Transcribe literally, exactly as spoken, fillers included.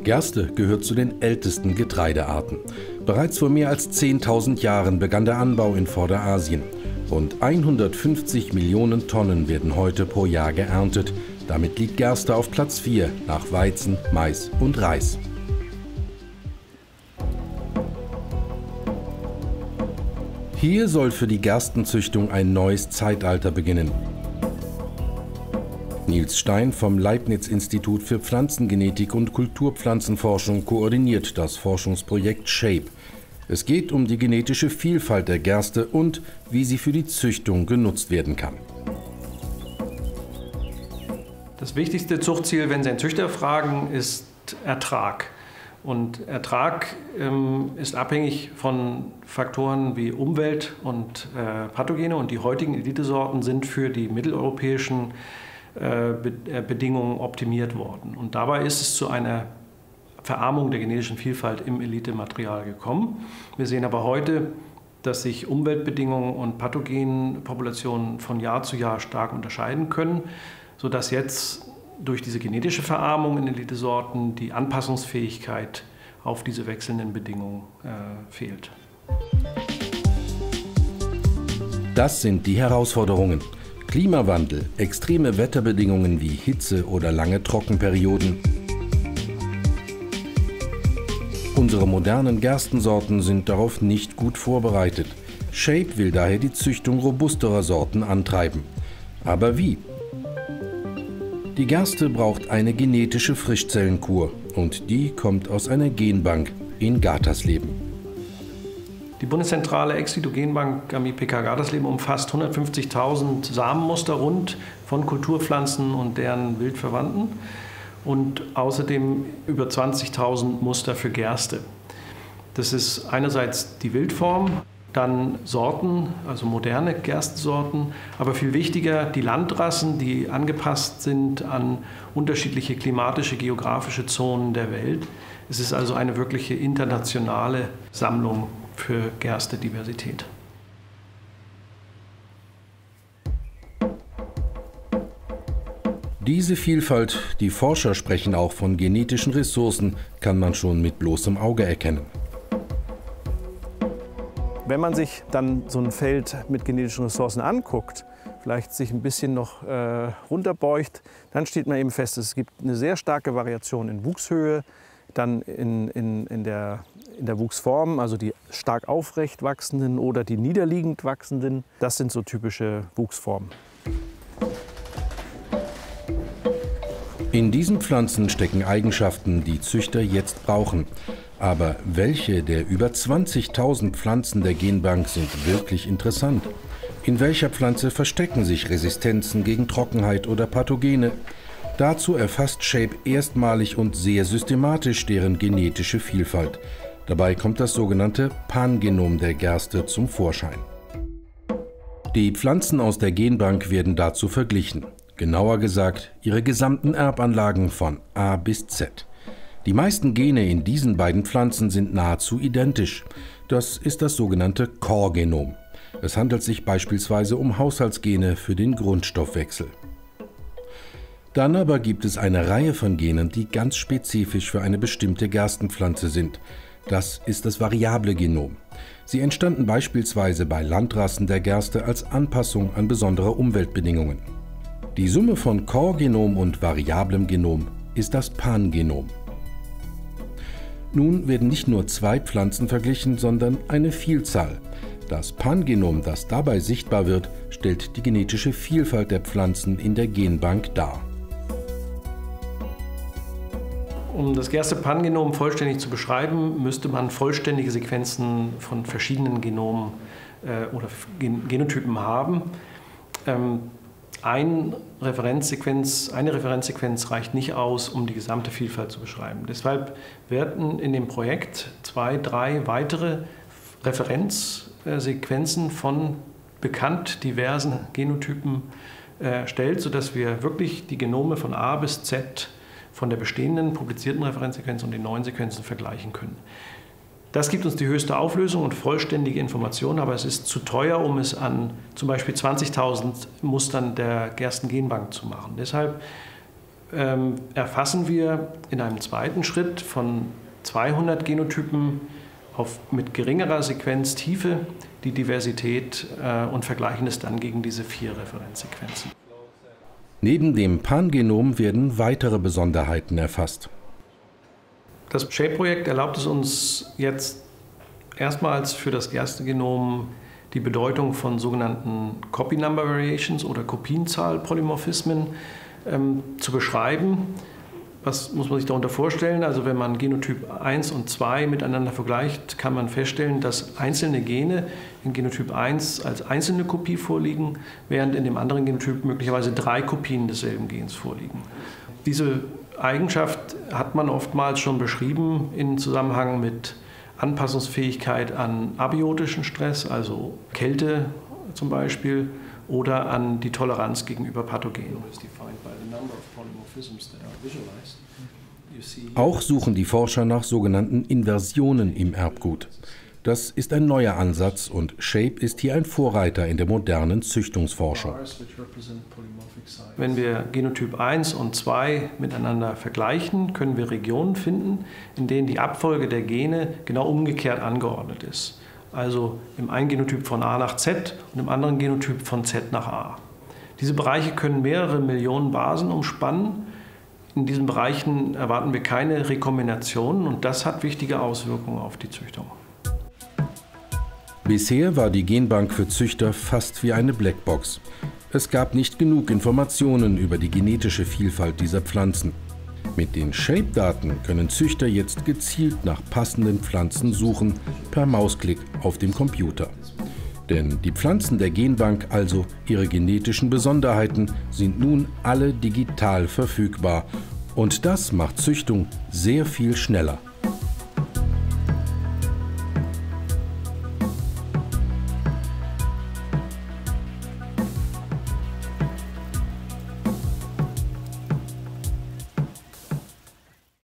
Gerste gehört zu den ältesten Getreidearten. Bereits vor mehr als zehntausend Jahren begann der Anbau in Vorderasien. Rund hundertfünfzig Millionen Tonnen werden heute pro Jahr geerntet. Damit liegt Gerste auf Platz vier nach Weizen, Mais und Reis. Hier soll für die Gerstenzüchtung ein neues Zeitalter beginnen. Nils Stein vom Leibniz-Institut für Pflanzengenetik und Kulturpflanzenforschung koordiniert das Forschungsprojekt SHAPE. Es geht um die genetische Vielfalt der Gerste und wie sie für die Züchtung genutzt werden kann. Das wichtigste Zuchtziel, wenn Sie einen Züchter fragen, ist Ertrag. Und Ertrag ähm, ist abhängig von Faktoren wie Umwelt und äh, Pathogene. Und die heutigen Elitesorten sind für die mitteleuropäischen Bedingungen optimiert worden. Und dabei ist es zu einer Verarmung der genetischen Vielfalt im Elitematerial gekommen. Wir sehen aber heute, dass sich Umweltbedingungen und Pathogenpopulationen von Jahr zu Jahr stark unterscheiden können, sodass jetzt durch diese genetische Verarmung in Elitesorten die Anpassungsfähigkeit auf diese wechselnden Bedingungen äh, fehlt. Das sind die Herausforderungen. Klimawandel, extreme Wetterbedingungen wie Hitze oder lange Trockenperioden. Unsere modernen Gerstensorten sind darauf nicht gut vorbereitet. SHAPE will daher die Züchtung robusterer Sorten antreiben. Aber wie? Die Gerste braucht eine genetische Frischzellenkur und die kommt aus einer Genbank in Gatersleben. Die Bundeszentrale Ex-Vivo-Genbank am I P K Gatersleben umfasst hundertfünfzigtausend Samenmuster rund von Kulturpflanzen und deren Wildverwandten und außerdem über zwanzigtausend Muster für Gerste. Das ist einerseits die Wildform, dann Sorten, also moderne Gerstensorten, aber viel wichtiger die Landrassen, die angepasst sind an unterschiedliche klimatische, geografische Zonen der Welt. Es ist also eine wirkliche internationale Sammlung für Gerstediversität. Diese Vielfalt, die Forscher sprechen auch von genetischen Ressourcen, kann man schon mit bloßem Auge erkennen. Wenn man sich dann so ein Feld mit genetischen Ressourcen anguckt, vielleicht sich ein bisschen noch äh, runterbeugt, dann steht man eben fest, es gibt eine sehr starke Variation in Wuchshöhe, dann in, in, in, der, in der Wuchsform, also die stark aufrecht wachsenden oder die niederliegend wachsenden. Das sind so typische Wuchsformen. In diesen Pflanzen stecken Eigenschaften, die Züchter jetzt brauchen. Aber welche der über zwanzigtausend Pflanzen der Genbank sind wirklich interessant? In welcher Pflanze verstecken sich Resistenzen gegen Trockenheit oder Pathogene? Dazu erfasst SHAPE erstmalig und sehr systematisch deren genetische Vielfalt. Dabei kommt das sogenannte Pangenom der Gerste zum Vorschein. Die Pflanzen aus der Genbank werden dazu verglichen. Genauer gesagt, ihre gesamten Erbanlagen von A bis Z. Die meisten Gene in diesen beiden Pflanzen sind nahezu identisch. Das ist das sogenannte Core-Genom. Es handelt sich beispielsweise um Haushaltsgene für den Grundstoffwechsel. Dann aber gibt es eine Reihe von Genen, die ganz spezifisch für eine bestimmte Gerstenpflanze sind. Das ist das variable Genom. Sie entstanden beispielsweise bei Landrassen der Gerste als Anpassung an besondere Umweltbedingungen. Die Summe von Core-Genom und variablem Genom ist das Pangenom. Nun werden nicht nur zwei Pflanzen verglichen, sondern eine Vielzahl. Das Pangenom, das dabei sichtbar wird, stellt die genetische Vielfalt der Pflanzen in der Genbank dar. Um das Gerste-Pangenom vollständig zu beschreiben, müsste man vollständige Sequenzen von verschiedenen Genomen äh, oder Gen Genotypen haben. Ähm, ein Referenzsequenz, eine Referenzsequenz reicht nicht aus, um die gesamte Vielfalt zu beschreiben. Deshalb werden in dem Projekt zwei, drei weitere Referenzsequenzen von bekannt diversen Genotypen erstellt, sodass wir wirklich die Genome von A bis Z von der bestehenden publizierten Referenzsequenz und den neuen Sequenzen vergleichen können. Das gibt uns die höchste Auflösung und vollständige Informationen, aber es ist zu teuer, um es an zum Beispiel zwanzigtausend Mustern der Gerstengenbank zu machen. Deshalb ähm, erfassen wir in einem zweiten Schritt von zweihundert Genotypen auf, mit geringerer Sequenztiefe die Diversität äh, und vergleichen es dann gegen diese vier Referenzsequenzen. Neben dem Pangenom werden weitere Besonderheiten erfasst. Das SHAPE-Projekt erlaubt es uns jetzt erstmals für das erste Genom die Bedeutung von sogenannten Copy Number Variations oder Kopienzahl-Polymorphismen ähm, zu beschreiben. Was muss man sich darunter vorstellen? Also wenn man Genotyp eins und zwei miteinander vergleicht, kann man feststellen, dass einzelne Gene in Genotyp eins als einzelne Kopie vorliegen, während in dem anderen Genotyp möglicherweise drei Kopien desselben Gens vorliegen. Diese Eigenschaft hat man oftmals schon beschrieben in Zusammenhang mit Anpassungsfähigkeit an abiotischen Stress, also Kälte zum Beispiel, oder an die Toleranz gegenüber Pathogenen. Auch suchen die Forscher nach sogenannten Inversionen im Erbgut. Das ist ein neuer Ansatz und SHAPE ist hier ein Vorreiter in der modernen Züchtungsforschung. Wenn wir Genotyp eins und zwei miteinander vergleichen, können wir Regionen finden, in denen die Abfolge der Gene genau umgekehrt angeordnet ist. Also im einen Genotyp von A nach Z und im anderen Genotyp von Z nach A. Diese Bereiche können mehrere Millionen Basen umspannen. In diesen Bereichen erwarten wir keine Rekombinationen und das hat wichtige Auswirkungen auf die Züchtung. Bisher war die Genbank für Züchter fast wie eine Blackbox. Es gab nicht genug Informationen über die genetische Vielfalt dieser Pflanzen. Mit den SHAPE-Daten können Züchter jetzt gezielt nach passenden Pflanzen suchen, per Mausklick auf dem Computer. Denn die Pflanzen der Genbank, also ihre genetischen Besonderheiten, sind nun alle digital verfügbar. Und das macht Züchtung sehr viel schneller.